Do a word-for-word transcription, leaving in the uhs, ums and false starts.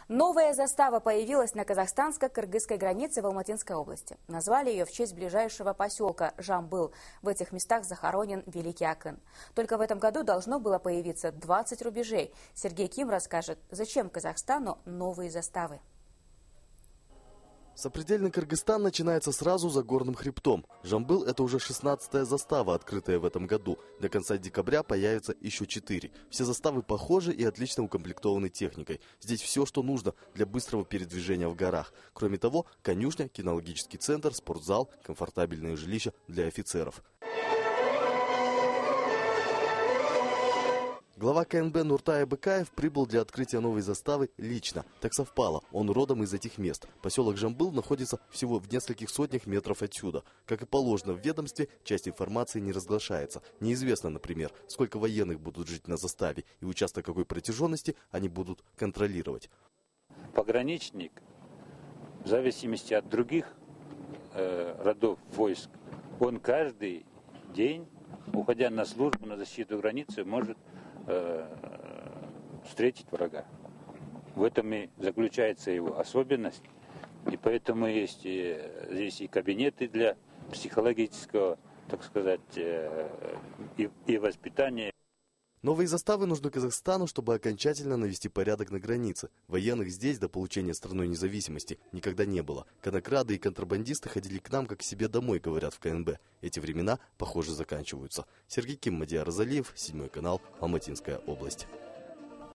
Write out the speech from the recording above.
Новая застава появилась на казахстанско-кыргызской границе в Алматинской области. Назвали ее в честь ближайшего поселка Жамбыл. В этих местах захоронен великий акын. Только в этом году должно было появиться двадцать рубежей. Сергей Ким расскажет, зачем Казахстану новые заставы. Сопредельный Кыргызстан начинается сразу за горным хребтом. Жамбыл – это уже шестнадцатая застава, открытая в этом году. До конца декабря появится еще четыре. Все заставы похожи и отлично укомплектованы техникой. Здесь все, что нужно для быстрого передвижения в горах. Кроме того, конюшня, кинологический центр, спортзал, комфортабельные жилища для офицеров. Глава ка эн бэ Нуртай Абыкаев прибыл для открытия новой заставы лично. Так совпало, он родом из этих мест. Поселок Жамбыл находится всего в нескольких сотнях метров отсюда. Как и положено в ведомстве, часть информации не разглашается. Неизвестно, например, сколько военных будут жить на заставе и участок какой протяженности они будут контролировать. Пограничник, в зависимости от других э, родов войск, он каждый день, уходя на службу, на защиту границы, может встретить врага. В этом и заключается его особенность. И поэтому есть и, здесь и кабинеты для психологического, так сказать, и, и воспитания. Новые заставы нужны Казахстану, чтобы окончательно навести порядок на границе. Военных здесь до получения страной независимости никогда не было. Конокрады и контрабандисты ходили к нам как к себе домой, говорят в ка эн бэ. Эти времена, похоже, заканчиваются. Сергей Ким, Мадияр Розалиев, Седьмой канал, Алматинская область.